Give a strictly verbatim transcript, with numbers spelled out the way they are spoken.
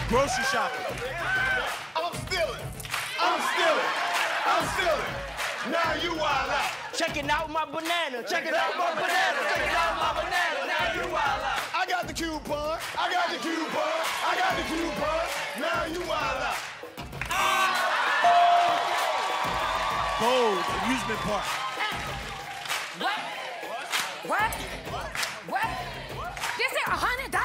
Grocery shopping. I'm stealing. I'm stealing. I'm stealing. Now you wild out. Checking out my banana. Checking out my banana. Checking out my banana. Now you wild out. I got the coupon. I got the coupon. I got the coupon. Now you wild out. Bold amusement park. What? What? What? This is a hundred